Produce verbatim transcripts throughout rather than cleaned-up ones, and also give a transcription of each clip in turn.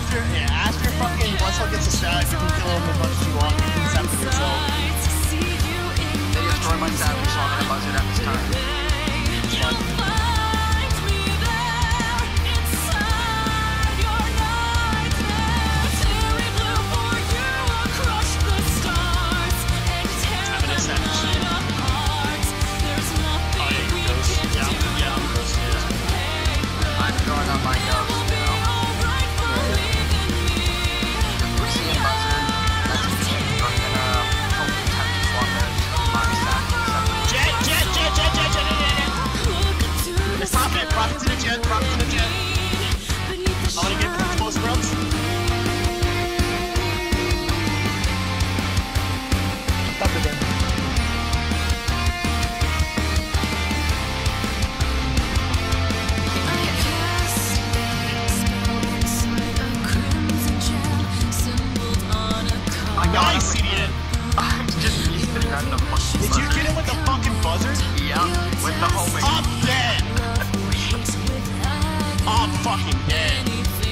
after, yeah, after fucking Bloodsport gets a stack, you can kill him as much as you want. You can set for yourself. They destroy my savage, so I'm gonna buzz it at this time. Nice, C D N! Did you get him with the fucking buzzer? Yeah, with the homing. I'm dead! I'm fucking dead.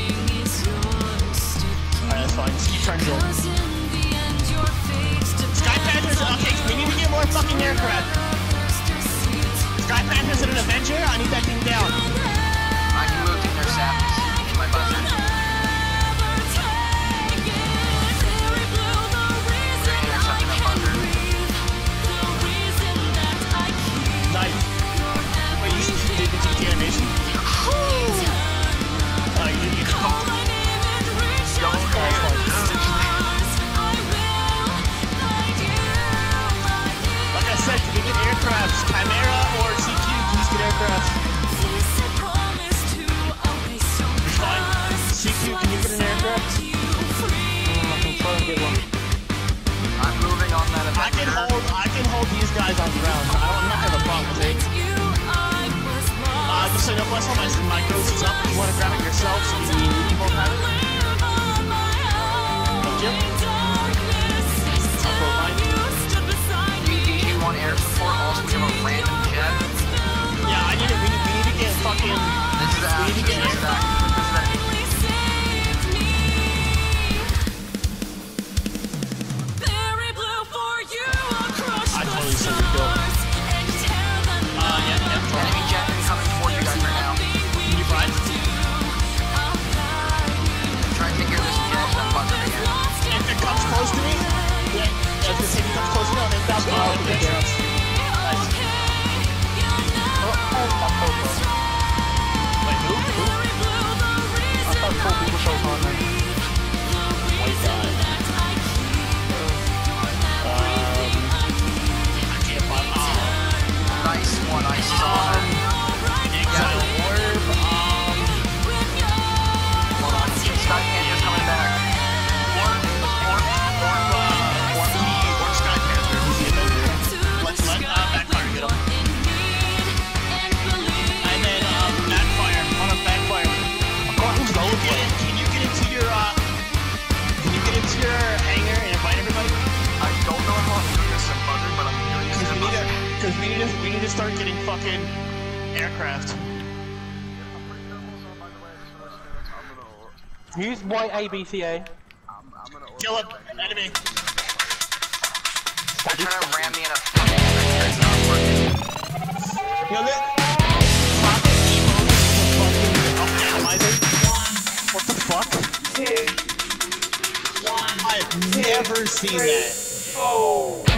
Alright, that's fine. Just keep trying to go. Sky Panthers, okay, we need to get more fucking aircraft. Sky Panthers and an Avenger, I need that thing down. I can move to their saps. My buzzer. Nice. Wait, you did the T T animation? Oh, you didn't get caught. Like I said, can we get aircrafts? Chimera or C Q, please get aircrafts. It's fine. C Q, can you get an aircraft? Mm, I can try and get one. I'm moving on that event. I can hold, I can hold these guys on the ground. I don't, I'm not gonna have a problem with it. Uh, just so you know, plus all my, my ghost is up. If you want to grab it yourself, so you, you both have it. Thank you. I'll throw mine. Do you want air support? Also, we have a random jet. Yeah, I need it. We need, we need to get fucking. This is we need to get this is air. I totally said we go. Uh, yeah, yeah. Enemy jet coming for you guys right now. Can you ride? Try and take care of this jet. I'm buzzing again. If it comes close to me, yeah, yeah, if it comes close to me, I'll make that blow out the gas. Nice. Wait, who? Who? I thought four people showed on there. White guy. Um, I can't find. Oh. Nice one, I saw it. Exile orb. Um, Hold on, Sky Panther's coming back. orb, orb, orb, uh, orb, T, orb Sky Panther. He's the Avenger. Let's let uh, backfire get him. And then um, backfire on a backfire. Can you get in? Can you get into your uh? Can you get into your hangar and invite everybody? I don't know how I'm doing this in buzzer, but I'm doing this Because in we need to, buzzer. because we need to, we need to start getting fucking aircraft. Use white A B C A. Kill him, enemy. They're trying to ram me in a fucking trencher. It's not working. You know that? Rocket emote is a fucking optimizer. What the fuck? I've never seen that. Oh.